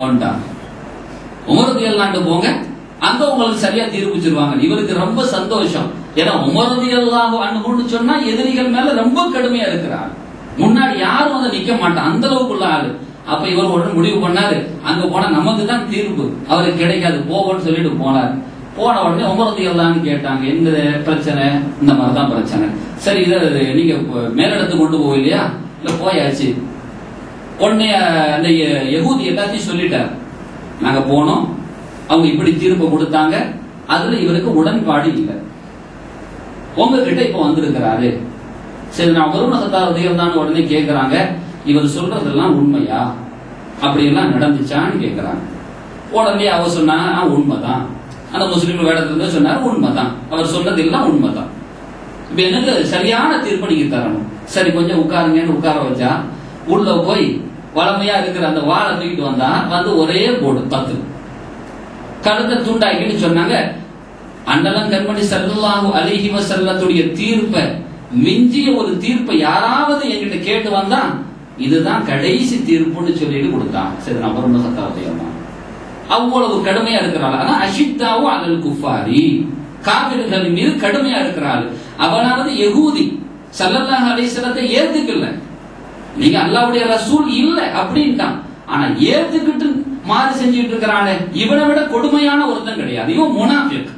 Umar ரலியல்லாஹு போங்க, அங்க உங்களுக்கு சரியா தீர்ப்பிச்சிருவாங்க. இவருக்கு ரொம்ப சந்தோஷம். ஏன்னா உமர் ரலியல்லாஹு அன்ஹுன்னு சொன்னா எதிரிகள் மேல ரொம்ப கடுமையா இருக்கிறார். முன்னாடி யாரும் வந்து நிக்க மாட்டான், அந்த அளவுக்குள்ள ஆளு. அப்ப இவர் உடனே முடிவு பண்ணாரு, அங்க போனா நமக்கு தான் தீர்ப்பு, அவருக்கு கிடைக்காது, போவோன்னு சொல்லிட்டு போனார். போன உடனே உமர் ரலியல்லாஹு கேட்டாங்க, என்ன பிரச்சனை? இந்த மாதிரிதான் பிரச்சனை. சரி, இதை நீங்க மேலிடத்து கொண்டு போகலையா? இல்ல போயாச்சு. உடனே அந்த யகூதி எல்லாத்தையும் சொல்லிட்டார், நாங்க போனோம், அவங்க இப்படி தீர்ப்பு கொடுத்தாங்க, அதுல இவருக்கு உடன்பாடு இல்லை, உங்ககிட்ட இப்ப வந்திருக்கிறாரு. சரி, நான் வருணதான் உடனே கேட்கிறாங்க, இவர் சொல்றதெல்லாம் உண்மையா, அப்படி எல்லாம் நடந்துச்சான்னு கேட்கிறாங்க. உடனே அவர் சொன்னா உண்மைதான். அந்த முஸ்லீம் வேடத்துல சொன்னார் உண்மைதான், அவர் சொல்றது எல்லாம் உண்மைதான். இப்ப எனக்கு சரியான தீர்ப்பு நீங்க தரணும். சரி, கொஞ்சம் உட்காருங்கன்னு உட்கார வச்சா உள்ள போய் வளமையா இருக்கிற அந்த வாழை தூக்கிட்டு வந்தா வந்து ஒரே போடு 10 கழுத்தை துண்டாக்கின்னு சொன்னாங்க. அண்ணலம் கண்மணி ஸல்லல்லாஹு அலைஹி வஸல்லத்துடைய தீர்ப்பை மிஞ்சிய ஒரு தீர்ப்பை யாராவது என்கிட்ட கேட்டு வந்தா இதுதான் கடைசி தீர்ப்புன்னு சொல்லிட்டு கொடுத்தாங்க. சரி, நான் பரும சத்தாவதையா அவ்வளவு கடுமையா இருக்கிறாள். ஆனா அஷித்தாவோ அலல் குஃபாரி, காபிர்கள் மீது கடுமையா இருக்கிறாள். அவனாவது யகூதி ஸல்லல்லாஹு அலைஹி வஸல்லத்தை ஏத்துக்கல, நீங்க அல்லாஹ்வுடைய ரசூல் இல்ல அப்படின்ட்டான். ஆனா ஏத்துக்கிட்டு மாறு செஞ்சுட்டு இருக்கிறானே, இவனை விட கொடுமையான ஒருத்தன் கிடையாது. இவன் முனாஃபிக்.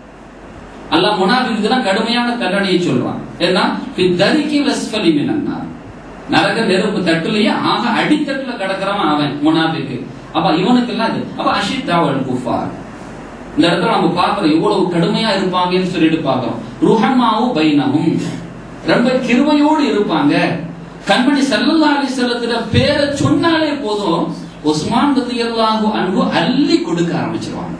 அல்லாஹ் முனாஃபிக்கு தான் கடுமையான தண்டனையை சொல்றான். ஏன்னா ஃபித்தரிகில் அஸ்ஃபலி மினன் நார், நரக நெருப்பு தட்டுலயே ஆக அடித்தட்டுல கிடக்கிறவன் அவன் முனாஃபிக். அப்ப இவனுக்கு எல்லாம் இது. அப்ப அஷித்தாவல் குஃபார், இந்த இடத்துல நம்ம பாக்குறோம் எவ்வளவு கடுமையா இருப்பாங்கன்னு சொல்லிட்டு பாக்குறோம். ருஹமாவு பைனஹும், ரொம்ப கிருபையோடு இருப்பாங்க. கண்மணி ஸல்லல்லாஹு அலைஹி வஸல்லத்தின் பேரை சொன்னாலே போதும், உஸ்மான் ரலியல்லாஹு அன்ஹு அள்ளி கொடுக்க ஆரம்பிச்சிருவாங்க.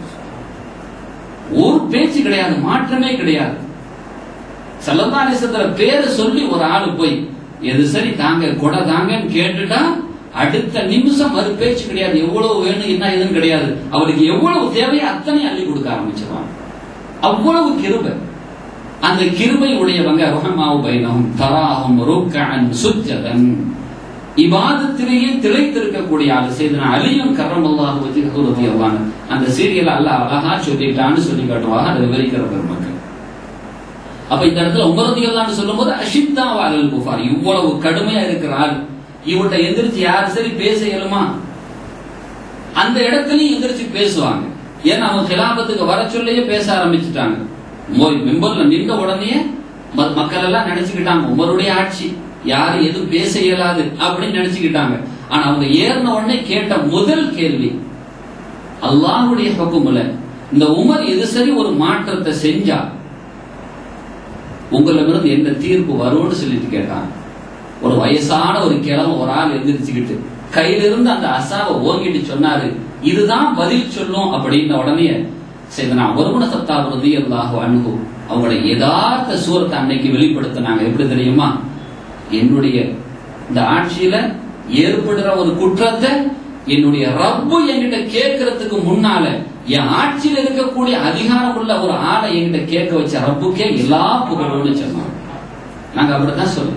ஒரு பேச்சு கிடையாது, மாற்றமே கிடையாது. ஸல்லல்லாஹு அலைஹி வஸல்லத்தின் பேரை சொல்லி ஒரு ஆளு போய் எது சரி தாங்க கொடை தாங்கன்னு கேட்டுட்டா அடுத்த நிமிஷம் மறு பேச்சு கிடையாது. எவ்வளவு வேணும் என்ன எதுன்னு கிடையாது. அவருக்கு எவ்வளவு தேவையோ அத்தனை அள்ளி கொடுக்க ஆரம்பிச்சிருவாங்க. அவ்வளவு கிருபை. அந்த கிருபை உடையவங்க ரஹமாவு பைனஹும் தராஹும் ருக்கஅன் சுஜ்ஜதன், இபாதத்திலேயே திளைத்திருக்கக்கூடிய ஆளு. சையதுனா அலியும் கர்ரமல்லாஹு வஜ்ஹஹு ரலியல்லாஹு அன்ஹு அந்த சீரியல் அல்லாஹ் அழகா சொல்லிட்டான்னு சொல்லி காட்டுவாங்க. அதை விவரிக்கிற பெருமக்கள். அப்ப இந்த இடத்துல உமர் ரலியல்லாஹு சொல்லும்போது அஷித்தா அலல் குஃபார், இவ்வளவு கடுமையா இருக்கிறாள். இவட்ட எந்திரிச்சு யாரு சரி பேச இயலுமா? அந்த இடத்துலயும் எந்திரிச்சு பேசுவாங்க. ஏன்னா அவங்க கிலாபத்துக்கு வர சொல்லியே பேச ஆரம்பிச்சுட்டாங்க. மெம்பர்ல நின்ற உடனே மக்கள் எல்லாம் நினைச்சுக்கிட்டாங்க உமருடைய ஆட்சி, யாரு எதுவும் பேச இயலாது அப்படின்னு நினைச்சுக்கிட்டாங்க. ஆனா அவங்க ஏறின உடனே கேட்ட முதல் கேள்வி, அல்லாஹ்வுடைய ஹுக்கும்ல இந்த உமர் எது சரி ஒரு மாற்றத்தை செஞ்சா உங்களிடமிருந்து என்ன தீர்ப்பு வரும்னு சொல்லிட்டு கேட்டாங்க. ஒரு வயசான ஒரு கிழமை ஒரு ஆள் எந்திரிச்சுக்கிட்டு கையிலிருந்து அந்த அசாவை ஓங்கிட்டு சொன்னாரு, இதுதான் பதில் சொல்லும் அப்படின்ன உடனே சையதுனா உமர் கத்தாப் ரலியல்லாஹு அன்ஹு அவங்களுடைய யதார்த்த சூரத்தை அன்னைக்கு வெளிப்படுத்தினாங்க. எப்படி தெரியுமா? என்னுடைய இந்த ஆட்சியில ஏற்படுற ஒரு குற்றத்தை என்னுடைய ரப்பு என்கிட்ட கேட்கறதுக்கு முன்னால என் ஆட்சியில் இருக்கக்கூடிய அதிகாரம் உள்ள ஒரு ஆளை என்கிட்ட கேட்க வச்ச ரப்புக்கே எல்லா புகழும்னு சொன்னாங்க. நாங்க அப்படித்தான் சொல்லுவோம்.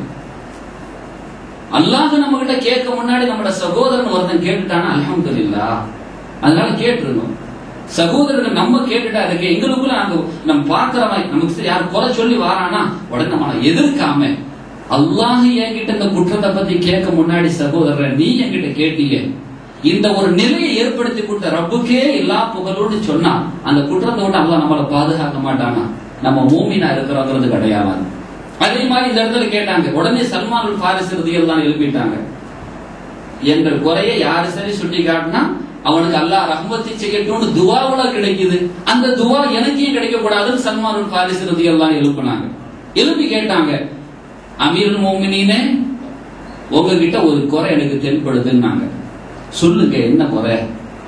அல்லாஹ் நம்ம கிட்ட கேட்க முன்னாடி நம்மளோட சகோதரன் ஒருத்தன் கேட்டுட்டானா அல்ஹம்துலில்லாஹ், அதனால கேட்டுருந்தோம். சகோதரர்கள் நம்ம கேட்டுட்டா இருக்கு, எங்களுக்குள்ள நம்ம பாக்குறவன் நமக்கு யார் குறை சொல்லி வாரானா உடனே நம்மளை எதிர்க்காம அல்லாஹ் என்கிட்ட இந்த குற்றத்தை பத்தி கேட்க முன்னாடி சகோதரர் நீ என்கிட்ட கேட்டீங்க, இந்த ஒரு நிலையை ஏற்படுத்தி கொடுத்த ரப்புக்கே எல்லா புகழோடு சொன்னா அந்த குற்றத்தை விட்டு அல்லாஹ் நம்மளை பாதுகாக்க மாட்டானா? நம்ம மூமினா இருக்கிறோங்கிறது கிடையாது. அதே மாதிரி இந்த இடத்துல கேட்டாங்க. உடனே சல்மான் ஃபாரிஸ் ரலியல்லாஹு எழுப்பிட்டாங்க, எங்கள் குறைய யாரு சரி சுட்டி காட்டினா அவனுக்கு அல்லாஹ் ரஹ்மத்தை செய்யட்டும்னு துவாவுல கிடைக்குது, அந்த துவா எனக்கே கிடைக்க கூடாதுன்னு சல்மான் ஃபாரிஸ் ரலியல்லாஹு எழுப்பினாங்க. எழுப்பி கேட்டாங்க, அமீருல் மோமினீனே உங்ககிட்ட ஒரு குறை எனக்கு தென்படுதுன்னாங்க. சொல்லுங்க என்ன குறை?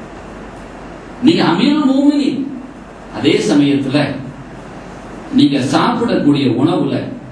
நீங்க அமீருல் மோமினீன், அதே சமயத்துல நீங்க சாப்பிடக்கூடிய உணவுல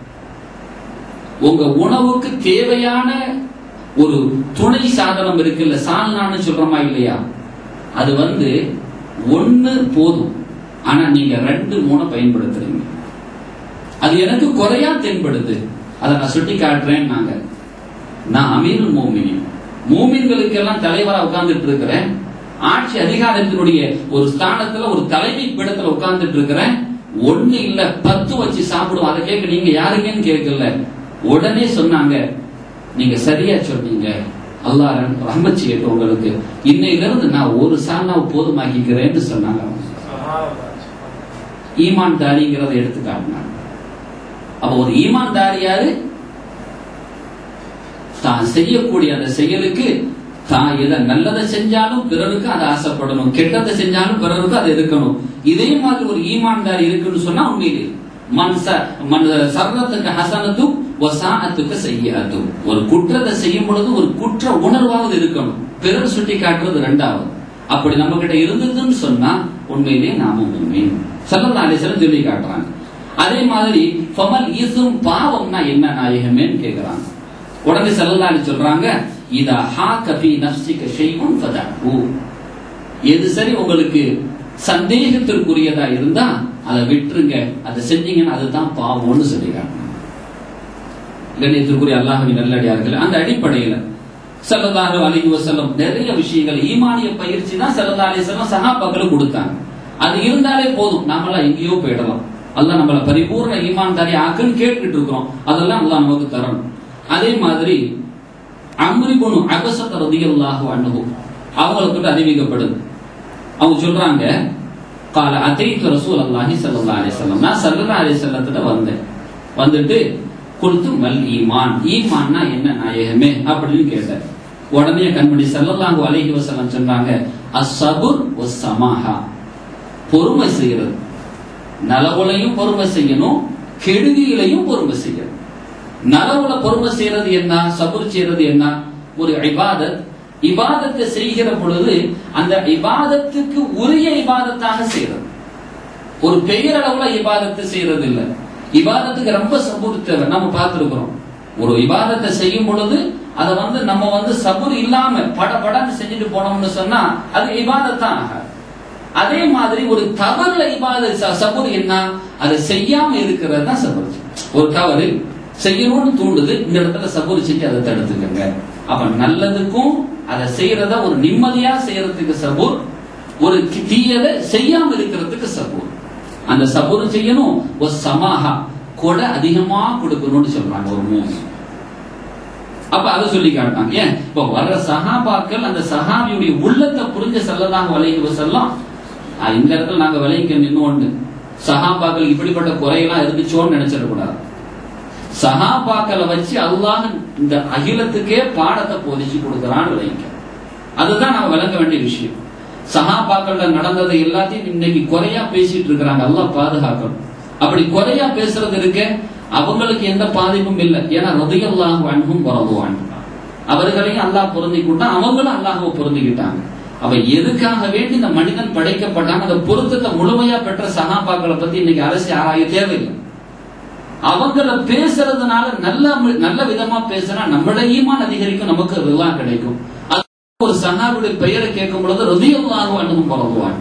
உங்க உணவுக்கு தேவையான ஒரு துணை சாதனம் இருக்குல்ல, சால்னான்னு சொல்றோமா இல்லையா, அது ஒண்ணு போதும், ஆனா நீங்க 2 3 பயன்படுத்துறீங்க. அது எனக்கு குறையா தென்படுது, அதை நான் சுட்டி காட்டுறேன். நான் அமீருல் மோமினீன், மூமின்களுக்கு எல்லாம் தலைவரா உட்கார்ந்துட்டு இருக்கிறேன். ஆட்சி அதிகாரத்தினுடைய ஒரு ஸ்தானத்துல ஒரு தலைமை பீடத்துல உட்கார்ந்துட்டு இருக்கிறேன். ஒண்ணு இல்ல 10 வச்சு சாப்பிடுவோம். அதை கேட்க நீங்க யாருங்கன்னு கேட்கல. உடனே சொன்னாங்க, நீங்க சரியா சொன்னீங்க, அல்லாஹ் ரஹ்மத் செய்யட்டும் உங்களுக்கு, இன்னையிலிருந்து நான் ஒரு சாணாவை போதுமாக்கிக்கிறேன்னு சொன்னாங்க. ஈமான்தாரிங்கிறத எடுத்துக்காட்டினாங்க. அப்ப ஒரு ஈமான்தாரி யாரு? தான் செய்யக்கூடிய அந்த செயலுக்கு தான் எதை நல்லதை செஞ்சாலும் பிறருக்கு அதை ஆசைப்படணும், கெட்டதை செஞ்சாலும் பிறருக்கு அது இருக்கணும். இதே மாதிரி ஒரு ஈமான்தாரி இருக்குன்னு சொன்னா உண்மையிலே சர்ரத்துக்கு ஹசனத்தும் வசாஅத்துக்கு செய்யாதும். ஒரு குற்றத்தை செய்யும் பொழுது ஒரு குற்ற உணர்வாவது இருக்கணும், பிறர் சுட்டி காட்டுறது ரெண்டாவது. அப்படி நம்ம கிட்ட இருந்ததுன்னு சொன்னா உண்மையிலே நாமும் உண்மை ஸல்லல்லாஹு அலைஹி வஸல்லம் சொல்லி காட்டுறாங்க. அதே மாதிரி ஃபமல் இஸ்ம் பாவம்னா என்ன நாயகமேன்னு கேக்குறாங்க. உடனே ஸல்லல்லாஹு அலைஹி சொல்றாங்க, இதா ஹாக ஃபீ நஃப்ஸிக ஷைஉன் ஃபதஹு. எது சரி உங்களுக்கு சந்தேகத்திற்குரியதா இருந்தா அதை விட்டுருங்க, அதை செஞ்சீங்கன்னா அதுதான் பாவம்னு சொல்லி காட்டுறாங்க. கண்ணியத்திற்குரிய அல்லாஹ்வின் நல்லடியார்கள், அந்த அடிப்படையில ஸல்லல்லாஹு அலைஹி வஸல்லம் நிறைய விஷயங்கள் ஈமானிய பயிற்சி தான் ஸல்லல்லாஹு அலைஹி வஸல்லம் சஹாபாக்களுக்கு கொடுத்தாங்க. அது இருந்தாலே போதும், நாமெல்லாம் எங்கேயோ போயிடலாம். அல்லாஹ் நம்மள பரிபூர்ண ஈமான்தாரி ஆக்குன்னு கேட்டுக்கிட்டு இருக்கிறோம், அதெல்லாம் அல்லாஹ் நமக்கு தரணும். அதே மாதிரி அம்ர் இப்னு அபஸ ரலியல்லாஹு அன்ஹு அவங்களுக்கு அறிவிக்கப்படுது. அவங்க சொல்றாங்க, قال اتيت رسول الله صلى الله عليه وسلم. நான் ஸல்லல்லாஹு அலைஹி வஸல்லத்திட்ட வந்தேன். வந்துட்டு குல்து மல் ஈமான், ஈமான்னா என்ன நாயகமே அப்படின்னு கேட்டேன். உடனே கண்மணி ஸல்லல்லாஹு அலைஹி வஸல்லம் சொன்னாங்க, அஸ்ஸபுர் வஸ்ஸமாஹா, பொறுமை செய்யறது. நலவுலையும் பொறுமை செய்யணும், கெடுதியிலையும் பொறுமை செய்யணும். நலவுல பொறுமை செய்யறது என்ன, சபுர் செய்யறது என்ன? ஒரு இபாதத், இபாதத்தை செய்கிற பொழுது அந்த இபாதத்துக்கு உரிய இபாதத்தாக செய்யறது. ஒரு பெயரளவுல இபாதத்தை செய்யறது இல்ல. இபாதத்துக்கு ரொம்ப சபுர் தேவை. நம்ம பார்த்திருக்கிறோம், ஒரு இபாதத்தை செய்யும் பொழுது அதை நம்ம சபுர் இல்லாம படன்னு செஞ்சுட்டு போனோம்னு சொன்னா அது இபாதத்தான் ஆகாது. அதே மாதிரி ஒரு தவறுல இபாதத் சபுர் என்ன, அதை செய்யாம இருக்கிறது தான் சபுர். ஒரு தவறு செய்யணும்னு தூண்டுது, இந்த இடத்துல சபுர் செஞ்சு அதை தடுத்துக்கங்க. அப்ப நல்லதுக்கும் அதை செய்யறத ஒரு நிம்மதியா செய்யறதுக்கு சபுர், ஒரு தீயதை செய்யாம இருக்கிறதுக்கு சபுர். அந்த சபுர் செய்யணும். ஒரு சமாஹா, கொடை அதிகமா கொடுக்கணும்னு சொல்றாங்க ஒரு மூணு. அப்ப அதை சொல்லி காட்டாங்க. ஏன் இப்ப வர்ற சஹாபாக்கள் அந்த சஹாபியுடைய உள்ளத்தை புரிஞ்ச ஸல்லல்லாஹு அலைஹி வஸல்லம், இந்த இடத்துல நாங்க விளைவிக்க நின்று சஹாபாக்கள் இப்படிப்பட்ட குறையெல்லாம் இருந்துச்சோன்னு நினைச்சிடக்கூடாது. சஹாபாக்களை வச்சு அல்லாஹ் இந்த அகிலத்துக்கே பாடத்தை போதிச்சு கொடுக்கிறான்னு விளைவிக்க, அதுதான் நாம விளங்க வேண்டிய விஷயம். சஹாபாக்கள் நடந்ததை எல்லாத்தையும் இன்னைக்கு குறையா பேசிட்டு இருக்கிறாங்க, அல்லாஹ் பாதுகாக்கணும். அப்படி குறையா பேசுறது இருக்க அவங்களுக்கு எந்த பாதிப்பும் இல்லை. ஏன்னா ரலியல்லாஹு அன்ஹும் வரதுவான், அவர்களையும் அல்லாஹ் பொருந்திக்கிட்டான், அவங்களும் அல்லாஹ்வை பொருந்திக்கிட்டாங்க. அவ எதுக்காக வேண்டி இந்த மனிதன் படைக்கப்பட்டாங்க, அந்த பொருத்தத்தை முழுமையா பெற்ற சஹாபாக்களை பத்தி இன்னைக்கு அரசு ஆராய தேவையில்லை. அவங்கள பேசுறதுனால நல்ல விதமா பேசினா நம்மள ஈமான் அதிகரிக்கும், நமக்கு ரிலா கிடைக்கும். ஒரு சஹாபியுடைய பெயரை கேட்கும் பொழுது ரலியல்லாஹு அன்ஹும் வரதுவான்.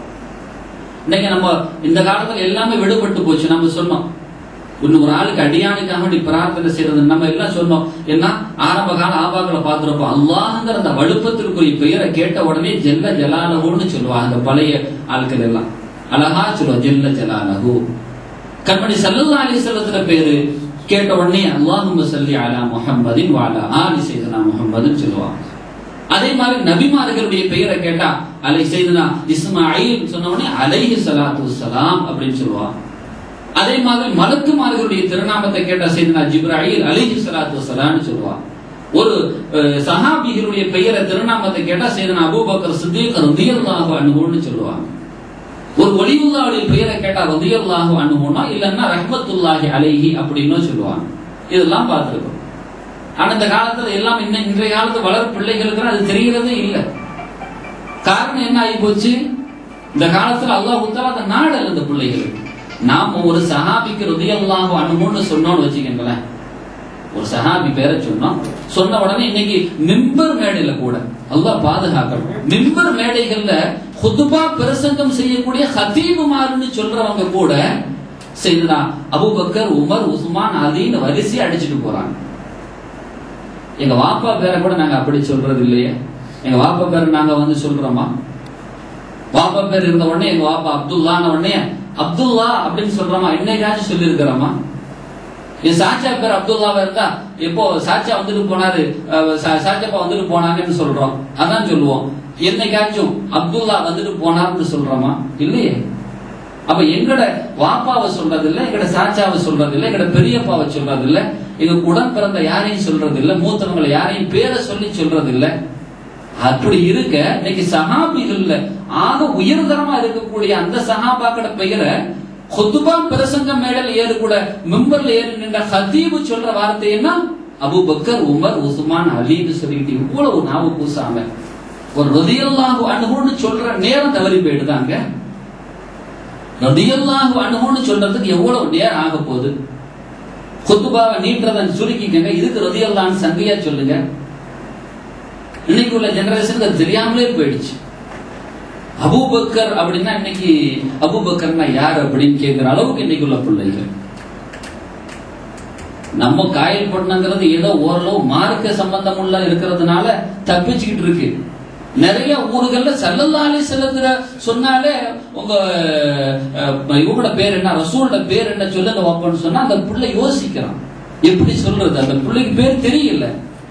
இன்னைக்கு நம்ம இந்த காலத்துல எல்லாமே விடுபட்டு போச்சு. நம்ம சொன்னோம், இன்னும் ஒரு ஆளுக்கு அடியானுக்காக பிரார்த்தனை செய்யறது நம்ம எல்லாம் சொன்னோம். ஏன்னா ஆரம்ப கால ஆபாக்களை பார்த்திருப்போம், அல்லாஹ்ங்கிற அந்த வலுப்பத்திற்குரிய பெயரை கேட்ட உடனே ஜல்ல ஜலாலஹுன்னு சொல்லுவாங்க. அந்த பழைய ஆட்கள் எல்லாம் அழகா சொல்லுவாங்க, ஜல்ல ஜலாலஹு. கண்மணி ஸல்லல்லாஹு அலைஹி வஸல்லம் பேரு கேட்ட உடனே அல்லாஹும்ம ஸல்லி அலா முஹம்மதின் வ அலா ஆலி ஸையிதுனா முஹம்மதின் சொல்லுவாங்க. அதே மாதிரி நபிமார்களுடைய பெயரை கேட்டா அலை ஸையிதுனா இஸ்மாயில் சொன்ன உடனே அலைஹி ஸலாத்து வஸ்ஸலாம் அப்படின்னு சொல்லுவாங்க. அதே மாதிரி மலக்குமார்களுடைய திருநாமத்தை கேட்டா ஸையிதுனா ஜிப்ராயில் அலைஹி ஸலாத்து வஸ்ஸலாம்னு சொல்லுவாங்க. ஒரு சஹாபிகளுடைய பெயரை திருநாமத்தை கேட்டா ஸையிதுனா அபூபக்கர் சித்தீக் ரலியல்லாஹு அன்ஹுன்னு சொல்லுவாங்க. ஒரு வலியுல்லாஹ்வுடைய பெயரை கேட்டா ரலியல்லாஹு அன்ஹுனா இல்லன்னா ரஹ்மத்துல்லாஹி அலைஹி அப்படின்னு சொல்லுவாங்க. இதெல்லாம் பார்த்திருக்கோம். ஆனா இந்த காலத்துல எல்லாம் இன்றைய காலத்து வளர் பிள்ளைகளுக்கு அது தெரியறதே இல்லை. காரணம் என்ன ஆகி போச்சு, இந்த காலத்துல அல்லாஹ் தஆலா அந்த நாடல் அந்த பிள்ளைகளுக்கு. நாம ஒரு சஹாபிக்கு ரலியல்லாஹு அன்ஹுன்னு சொன்னோம்னு வச்சுக்கங்களேன், ஒரு சஹாபி பேரை சொன்ன உடனே இன்னைக்கு மிம்பர் மேடையில கூட அல்லாஹ் பாதுகாக்கணும், மிம்பர் மேடைகள்ல குதுபா பிரசங்கம் செய்யக்கூடிய ஹதீபுமார்னு சொல்றவங்க கூட செய்தனா அபூபக்கர் உமர் உஸ்மான் அலின்னு வரிசையா அடிச்சுட்டு போறாங்க. எங்க வாப்பா பேரை கூட நாங்க அப்படி சொல்றது இல்லையே. எங்க வாப்பா பேர் நாங்க சொல்றோமா? வாப்பா பேர் இருந்த உடனே எங்க வாப்பா அப்துல்லான உடனே அப்துல்லா அப்படின்னு சொல்றோமா? என்னைக்காச்சும் சொல்லி இருக்கிறோமா? என் சாச்சா பேர் அப்துல்லாவா இருந்தா எப்போ சாச்சா வந்துட்டு போனாரு, சாச்சப்பா வந்துட்டு போனாங்கன்னு சொல்றோம், அதான் சொல்லுவோம். என்னைக்காச்சும் அப்துல்லா வந்துட்டு போனார்னு சொல்றோமா? இல்லையே. அப்ப எங்கட வாப்பாவை சொல்றது இல்ல, எங்கட சாச்சாவை சொல்றது இல்ல, எங்கட பெரியப்பாவை சொல்றது இல்ல, எங்க உடன் பிறந்த யாரையும் சொல்றது இல்ல, மூத்தவங்களை யாரையும் பேரை சொல்லி சொல்றது இல்ல. அப்படி இருக்க இன்னைக்கு சஹாபிகள்ல ஆக உயர்தரமா இருக்கக்கூடிய அந்த சஹாபாக்கட பெயரை குதுபா பிரசங்க மேடல் ஏறு கூட மெம்பர்ல ஏறி நின்ற ஹதீபு சொல்ற வார்த்தை என்ன? அபூபக்கர், உமர், உஸ்மான், அலின்னு சொல்லிட்டு இவ்வளவு நாவு பூசாம ஒரு ரலியல்லாஹு அன்ஹுன்னு சொல்ற நேரம் தவறி போயிடுதாங்க. ரலியல்லாஹு அன்ஹுன்னு சொல்றதுக்கு எவ்வளவு நேரம் ஆக போகுது? குதுபாவை நீன்றதன் சுருக்கிக்கங்க, இதுக்கு ரலியல்லாஹு சங்கையா சொல்லுங்க. இன்னைக்கு உள்ள ஜெனரேஷனுக்கு தெரியாமலே போயிடுச்சு. அபூபக்கர் அப்படின்னா இன்னைக்கு அபூபக்கர்னா யார் அப்படின்னு கேட்கிற அளவுக்கு இன்னைக்கு உள்ள பிள்ளைகள். நம்ம காயல் பண்ணங்கிறது ஏதோ ஓரளவு மார்க்க சம்பந்தம் உள்ள இருக்கிறதுனால தப்பிச்சுக்கிட்டு இருக்கு. நிறைய ஊர்கள்ல ஸல்லல்லாஹு அலைஹி வஸல்லம் சொன்னாலே உங்க இவங்களோட பேர் என்ன, ரசூலோட பேர் என்ன சொல்லுங்க வாப்பன்னு சொன்னா அந்த பிள்ளை யோசிக்கிறான். எப்படி சொல்றது? அந்த பிள்ளைக்கு பேர் தெரியல.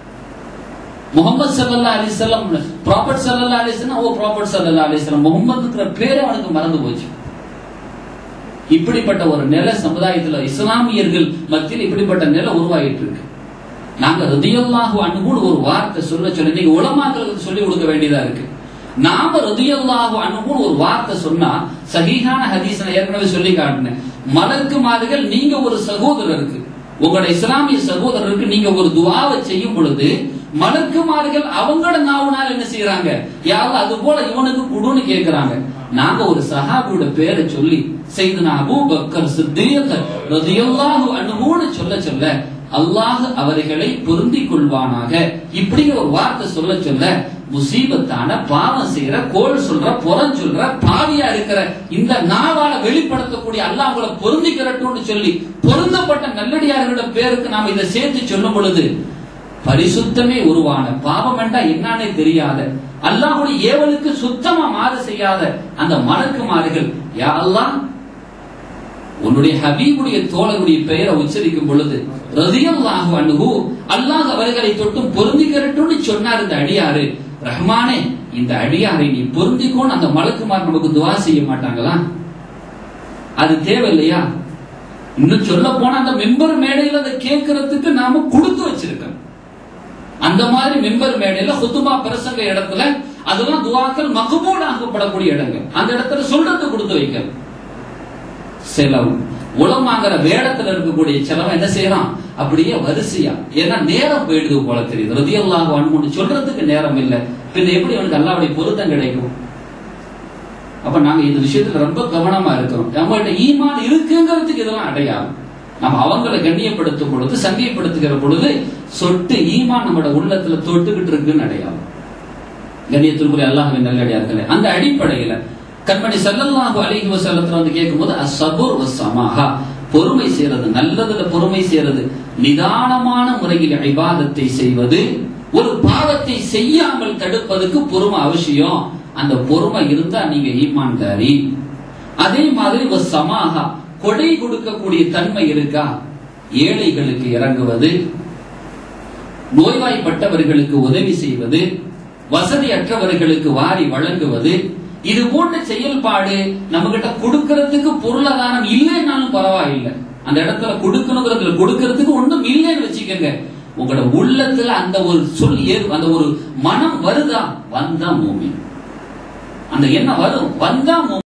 முகமது ஸல்லல்லாஹு அலைஹி வஸல்லம், ப்ராஃபட் ஸல்லல்லாஹு அலைஹி வஸல்லம், ஓ ப்ராஃபட் ஸல்லல்லாஹு அலைஹி வஸல்லம், முகமதுங்கிற பேரே அவனுக்கு மறந்து போச்சு. இப்படிப்பட்ட ஒரு நிலை சமுதாயத்துல இஸ்லாமியர்கள் மத்தியில் இப்படிப்பட்ட நிலை உருவாகிட்டு இருக்கு. நாங்க ரலியல்லாஹு அன்ஹுன்னு ஒரு வார்த்தை சொல்ல நீங்க உலமாக்களுக்கு சொல்லி கொடுக்க வேண்டியதா இருக்கு. நாம ரலியல்லாஹு அன்ஹுன்னு ஒரு வார்த்தை சொன்னா சஹீஹான ஹதீஸ் ஏற்கனவே சொல்லி காட்டினேன். மலக்குமார்கள் நீங்க ஒரு சகோதரருக்கு, உங்களோட இஸ்லாமிய சகோதரருக்கு நீங்க ஒரு துஆவை செய்யும் பொழுது மலக்குமார்கள் அவங்களோட நாவுனால என்ன செய்யறாங்க? யா அல்லாஹ் அது போல இவனுக்கு குடுன்னு கேக்குறாங்க. நாங்க ஒரு சஹாபியோட பேரை சொல்லி சையதுனா அபூபக்கர் சித்தீக் ரலியல்லாஹு அன்ஹுன்னு சொல்ல அல்லாஹ் அவர்களை பொருந்திக் கொள்வானாக இப்படி ஒரு வார்த்தை சொல்ல முசீபத்தான பாவம் செய்யற, கோல் சொல்ற, புறம் சொல்ற, பாவியா இருக்கிற இந்த நாவால வெளிப்படுத்தக்கூடிய அல்லாஹ் உங்களை பொருந்திக்கிறட்டும்னு சொல்லி பொருந்தப்பட்ட நல்லடியார்களோட பேருக்கு நாம இதை சேர்த்து சொல்லும் பொழுது பரிசுத்தமே உருவான, பாவம் என்றா என்னன்னே தெரியாத, அல்லாஹ்வுடைய ஏவலுக்கு சுத்தமா மாறு செய்யாத அந்த மலக்குமார்கள் யா அல்லாஹ் உன்னுடைய ஹபீபுடைய தோழருடைய பெயரை உச்சரிக்கும் பொழுது ரலியல்லாஹு அன்ஹு அல்லாஹ் அவர்களை தொட்டும் பொருந்திக்கிறட்டும்னு சொன்னார் இந்த அடியாரு. ரஹ்மானே இந்த அடியாரை நீ பொருந்திக்கோன்னு அந்த மலக்குமார் நமக்கு துஆ செய்ய மாட்டாங்களா? அது தேவையில்லையா? இன்னும் சொல்ல போனா அந்த மெம்பர் மேடையில அதை கேட்கறதுக்கு நாம கொடுத்து வச்சிருக்கோம். அந்த மாதிரி மெம்பர் மேடையில குதுபா பிரசங்க இடத்துல அதெல்லாம் துஆக்கள் மக்பூல் ஆகப்படக்கூடிய இடங்கள், அந்த இடத்துல சொல்றது கொடுத்து வைக்கிறது. செலவு உலமாங்கிற வேடத்துல இருக்கக்கூடிய செலவு என்ன செய்யலாம்? அப்படியே வரிசையா, ஏன்னா நேரம் போயிடுது போல தெரியுது. ரலியல்லாஹு அன்ஹு சொல்றதுக்கு நேரம் இல்லை, பின்ன எப்படி அவனுக்கு அல்லாஹ்வுடைய பொருத்தம் கிடைக்கும்? அப்ப நாங்க இந்த விஷயத்துல ரொம்ப கவனமா இருக்கிறோம். நம்மகிட்ட ஈமான் இருக்குங்கிறதுக்கு இதெல்லாம் அடையாளம். நம்ம அவங்களை கண்ணியப்படுத்தும் பொழுது, சங்கைப்படுத்துகிற பொழுது சொட்டு ஈமான் நம்மளோட உள்ளத்துல தொட்டுக்கிட்டு இருக்குன்னு அடையாளம். கண்ணியத்திற்குரிய அல்லாஹ்வின் நல்லடியார்களே, அந்த அடிப்படையில கண்மணி ஸல்லல்லாஹு அலைஹி வஸல்லம் வந்து கேட்கும்போது அஸ்ஸபுர் வஸ்ஸமாஹா, பொறுமை செய்யறது, நல்லதுல பொறுமை செய்யறது, நிதானமான முறையில் இபாதத்தை செய்வது, ஒரு பாவத்தை செய்யாமல் தடுப்பதற்கு பொறுமை அவசியம். அந்த பொறுமை இருந்தா நீங்க ஈமான்தாரி. அதே மாதிரி வஸ்ஸமாஹா, கொடை கொடுக்கக்கூடிய தன்மை இருக்கா? ஏழைகளுக்கு இறங்குவது, நோய்வாய்ப்பட்டவர்களுக்கு உதவி செய்வது, வசதியற்றவர்களுக்கு வாரி வழங்குவது, இது போன்ற செயல்பாடு நம்ம கிட்ட கொடுக்கறதுக்கு பொருளாதாரம் இல்லைன்னாலும் பரவாயில்லை. அந்த இடத்துல கொடுக்கணுங்கிறதுல கொடுக்கறதுக்கு ஒண்ணும் இல்லைன்னு வச்சுக்கோங்க. உங்களோட உள்ளத்துல அந்த ஒரு சொல் அந்த ஒரு மனம் வருதா? வந்தா மூமின். அந்த எண்ணம் வரும், வந்தா